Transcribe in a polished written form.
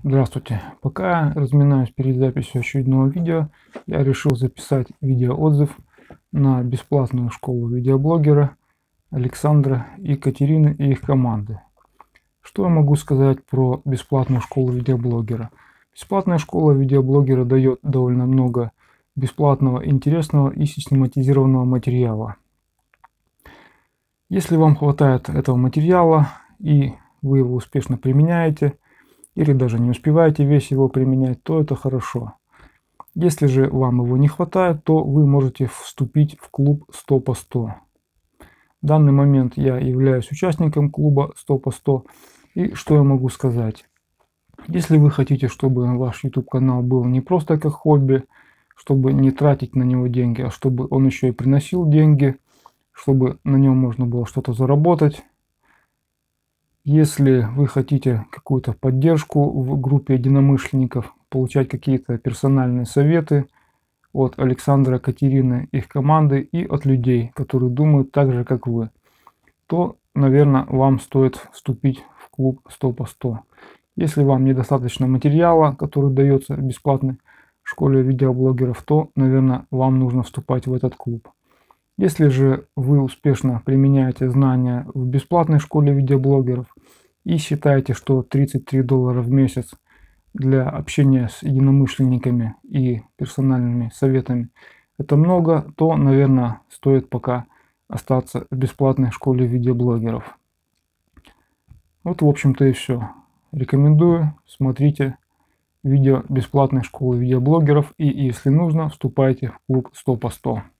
Здравствуйте. Пока я разминаюсь перед записью очередного видео, я решил записать видеоотзыв на бесплатную школу видеоблогера Александра и Катерины и их команды. Что я могу сказать про бесплатную школу видеоблогера? Бесплатная школа видеоблогера дает довольно много бесплатного, интересного и систематизированного материала. Если вам хватает этого материала и вы его успешно применяете, или даже не успеваете весь его применять, то это хорошо. Если же вам его не хватает, то вы можете вступить в клуб 100 по 100. В данный момент я являюсь участником клуба 100 по 100. И что я могу сказать? Если вы хотите, чтобы ваш YouTube канал был не просто как хобби, чтобы не тратить на него деньги, а чтобы он еще и приносил деньги, чтобы на нем можно было что-то заработать, если вы хотите какую-то поддержку в группе единомышленников, получать какие-то персональные советы от Александра, Катерины, их команды и от людей, которые думают так же, как вы, то, наверное, вам стоит вступить в клуб 100 по 100. Если вам недостаточно материала, который дается в бесплатной школе видеоблогеров, то, наверное, вам нужно вступать в этот клуб. Если же вы успешно применяете знания в бесплатной школе видеоблогеров и считаете, что $33 в месяц для общения с единомышленниками и персональными советами это много, то, наверное, стоит пока остаться в бесплатной школе видеоблогеров. Вот, в общем-то, и все. Рекомендую, смотрите видео бесплатной школы видеоблогеров и, если нужно, вступайте в клуб 100 по 100.